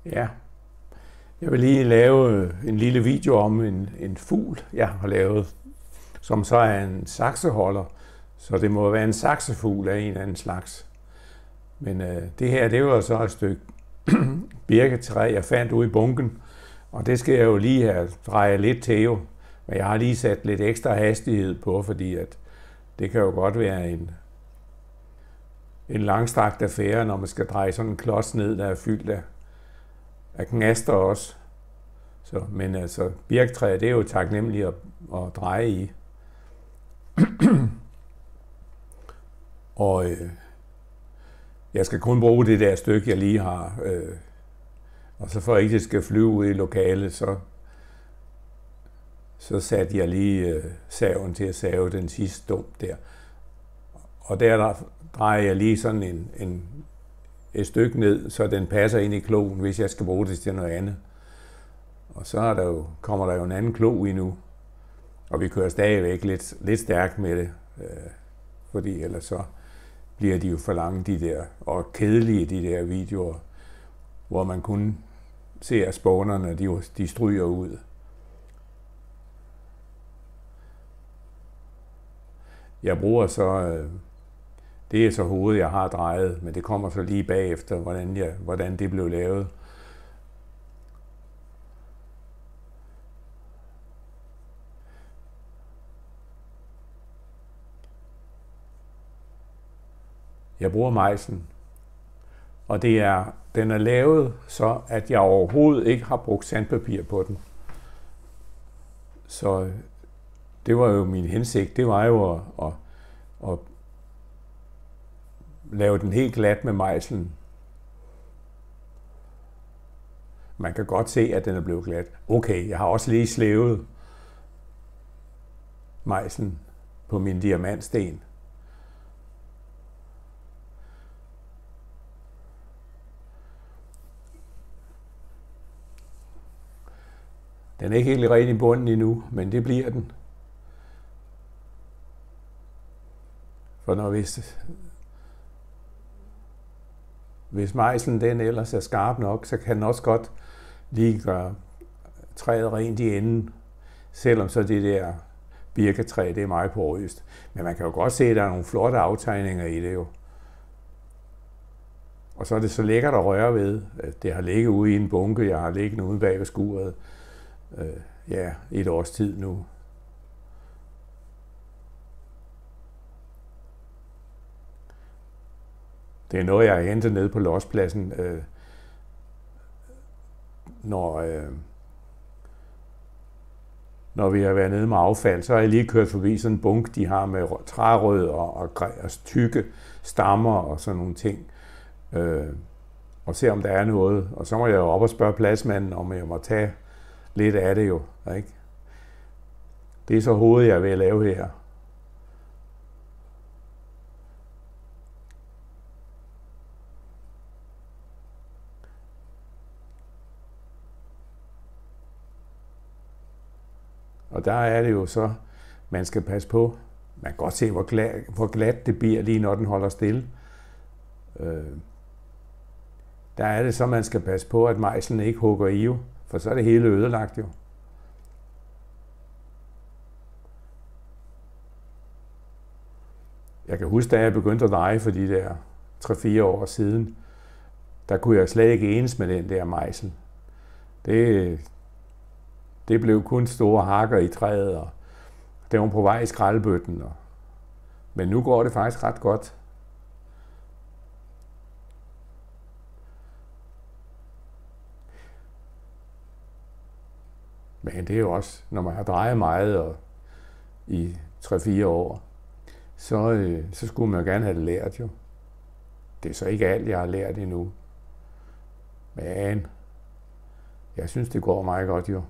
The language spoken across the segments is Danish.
Ja, jeg vil lige lave en lille video om en fugl, jeg har lavet, som så er en sakseholder. Så det må være en saksefugl af en eller anden slags. Men det her, det var så et stykke birketræ, jeg fandt ude i bunken. Og det skal jeg jo lige have drejet lidt til jo. Men jeg har lige sat lidt ekstra hastighed på, fordi at det kan jo godt være en langstrakt affære, når man skal dreje sådan en klods ned, der er fyldt af knaster også. Så, men altså, birketræ, det er jo taknemmeligt at dreje i. Og jeg skal kun bruge det der stykke, jeg lige har. Og så for ikke det skal flyve ud i lokalet, så satte jeg lige saven til at save den sidste stump der. Og der drejer jeg lige sådan et stykke ned, så den passer ind i kloen, hvis jeg skal bruge det til noget andet. Og så kommer der jo en anden klo i nu. Og vi kører stadigvæk lidt stærkt med det, fordi ellers så bliver de jo for lange, de der, og kedelige, de der videoer, hvor man kun ser spawnerne, de stryger ud. Jeg bruger så, det er så hovedet, jeg har drejet, men det kommer så lige bagefter, hvordan det blev lavet. Jeg bruger mejsen, og den er lavet så, at jeg overhovedet ikke har brugt sandpapir på den. Så det var jo min hensigt, det var jo at lave den helt glat med mejslen. Man kan godt se, at den er blevet glat. Okay, jeg har også lige slævet mejslen på min diamantsten. Den er ikke helt ren i bunden endnu, men det bliver den. For hvis mejslen den ellers er skarp nok, så kan den også godt lige gøre træet rent i enden, selvom så det der birketræ, det er meget porøst. Men man kan jo godt se, at der er nogle flotte aftegninger i det jo. Og så er det så lækkert at røre ved. Det har ligget ude i en bunke, jeg har liggende ude bag ved skuret. Et års tid nu. Det er noget, jeg har hentet ned på lospladsen, når vi har været nede med affald, så har jeg lige kørt forbi sådan en bunk, de har med trærødder og tykke stammer og sådan nogle ting. Og se, om der er noget. Og så må jeg jo op og spørge pladsmanden, om jeg må tage lidt af det jo, ikke? Det er så hovedet, jeg vil lave her. Og der er det jo så, man skal passe på. Man kan godt se, hvor glat det bliver, lige når den holder stille. Der er det så, man skal passe på, at mejslen ikke hugger i jo, for så er det hele ødelagt jo. Jeg kan huske, da jeg begyndte at dreje for de der 3-4 år siden, der kunne jeg slet ikke enes med den der mejsel. Det blev kun store hakker i træet, og det var på vej i skraldebøtten. Men nu går det faktisk ret godt. Men det er jo også, når man har drejet meget i 3-4 år, så skulle man jo gerne have det lært jo. Det er så ikke alt, jeg har lært endnu. Men jeg synes, det går meget godt jo.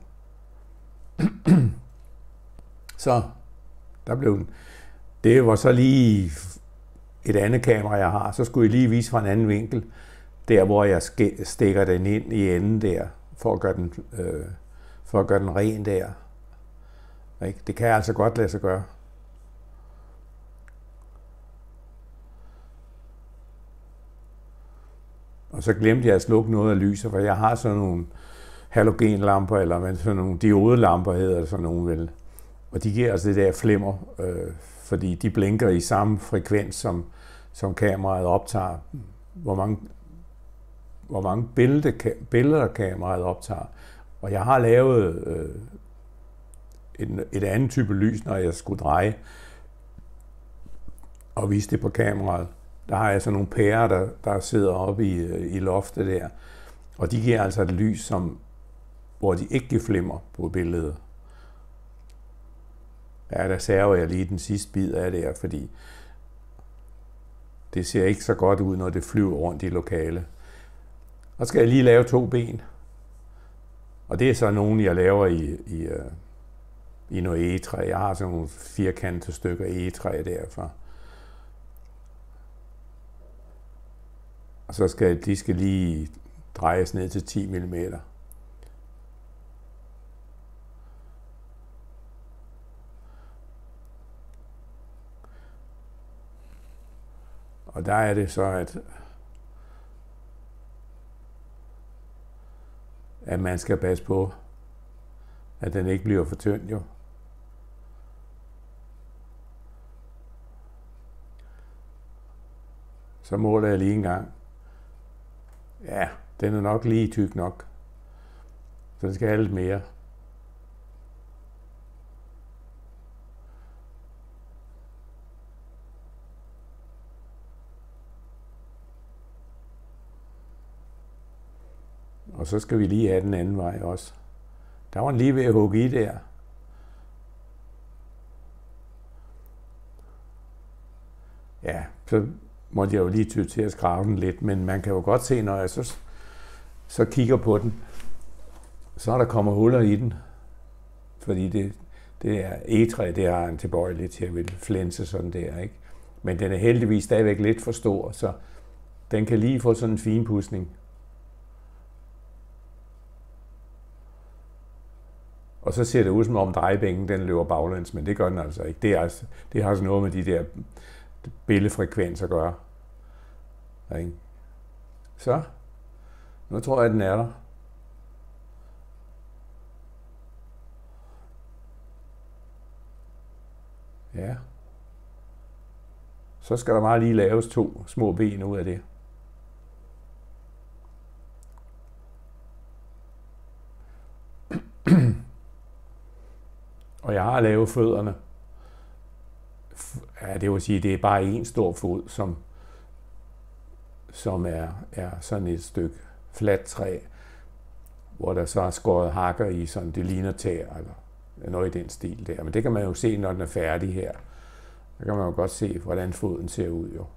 Så der blev den. Det var så lige et andet kamera, jeg har. Så skulle jeg lige vise fra en anden vinkel, der hvor jeg stikker den ind i enden der, for at gøre den ren der. Det kan jeg altså godt lade sig gøre. Og så glemte jeg at slukke noget af lyset, for jeg har sådan nogle halogenlamper, eller sådan nogle diodelamper hedder det sådan nogle vel. Og de giver altså det der flimmer, fordi de blinker i samme frekvens, som kameraet optager. Hvor mange billeder kameraet optager. Og jeg har lavet et andet type lys, når jeg skulle dreje og vise det på kameraet. Der har jeg sådan nogle pærer, der sidder oppe i loftet der. Og de giver altså et lys, hvor de ikke flimmer på billedet. Ja, der server jeg lige den sidste bid af det her, fordi det ser ikke så godt ud, når det flyver rundt i lokale. Og skal jeg lige lave 2 ben. Og det er så nogle, jeg laver i noget egetræ. Jeg har sådan nogle firkantede stykker egetræ derfra. Og så skal de lige drejes ned til 10 mm. Og der er det så, at man skal passe på, at den ikke bliver for tynd, jo. Så måler jeg lige en gang. Ja, den er nok lige tyk nok. Så den skal have lidt mere. Og så skal vi lige have den anden vej også. Der var den lige ved at hugge i der. Ja, så måtte jeg jo lige ty til at skrabe den lidt, men man kan jo godt se, når jeg så kigger på den, så er der kommer huller i den. Fordi det er egetræ, det har en tilbøjelighed til at ville flænse sådan der, ikke? Men den er heldigvis stadigvæk lidt for stor, så den kan lige få sådan en finpudsning. Og så ser det ud som om drejebænken den løber baglæns, men det gør den altså ikke. Det har altså noget med de der billedfrekvenser at gøre. Ikke? Så, nu tror jeg, den er der. Ja. Så skal der bare lige laves 2 små ben ud af det. Og jeg har lavet fødderne. Ja, det vil sige, det er bare en stor fod, som er sådan et stykke fladt træ, hvor der så er skåret hakker i, sådan det ligner tæer, eller noget i den stil der. Men det kan man jo se, når den er færdig her. Der kan man jo godt se, hvordan foden ser ud, jo.